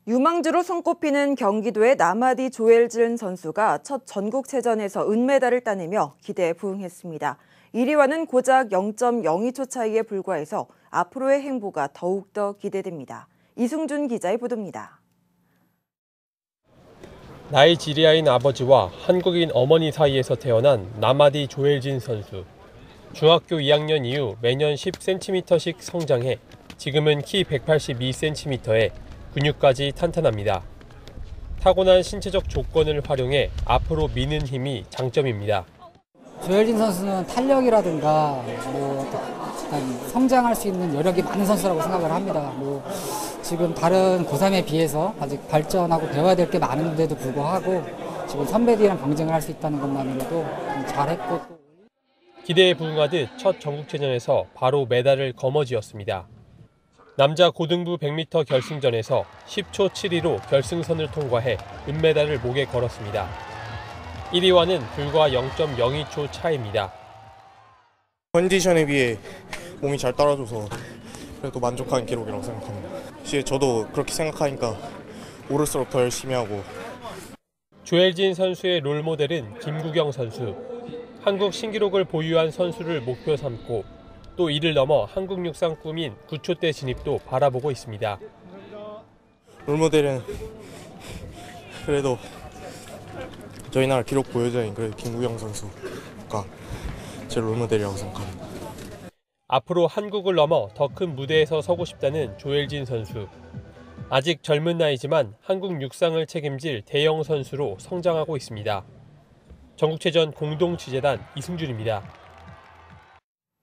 유망주로 손꼽히는 경기도의 나마디 조엘진 선수가 첫 전국체전에서 은메달을 따내며 기대에 부응했습니다. 1위와는 고작 0.02초 차이에 불과해서 앞으로의 행보가 더욱더 기대됩니다. 이승준 기자의 보도입니다. 나이지리아인 아버지와 한국인 어머니 사이에서 태어난 나마디 조엘진 선수. 중학교 2학년 이후 매년 10cm씩 성장해 지금은 키 182cm에 근육까지 탄탄합니다. 타고난 신체적 조건을 활용해 앞으로 미는 힘이 장점입니다. 조엘진 선수는 탄력이라든가 성장할 수 있는 여력이 많은 선수라고 생각을 합니다. 지금 다른 고3에 비해서 아직 발전하고 배워야 될 게 많은데도 불구하고 지금 선배들이랑 경쟁을 할 수 있다는 것만으로도 잘했고. 기대에 부응하듯 첫 전국체전에서 바로 메달을 거머쥐었습니다. 남자 고등부 100m 결승전에서 10초 7위로 결승선을 통과해 은메달을 목에 걸었습니다. 1위와는 불과 0.02초 차이입니다. 컨디션에 비해 몸이 잘 따라줘서 그래도 만족한 기록이라고 생각합니다. 저도 그렇게 생각하니까 오를수록 더 열심히 하고. 조엘진 선수의 롤모델은 김구경 선수. 한국 신기록을 보유한 선수를 목표 삼고 또 이를 넘어 한국 육상 꿈인 9초대 진입도 바라보고 있습니다. 롤모델은 그래도 저희 나라 기록 보유자인 김구경 선수가 제 롤모델이라고 생각합니다. 앞으로 한국을 넘어 더 큰 무대에서 서고 싶다는 조엘진 선수. 아직 젊은 나이지만 한국 육상을 책임질 대형 선수로 성장하고 있습니다. 전국체전 공동취재단 이승준입니다.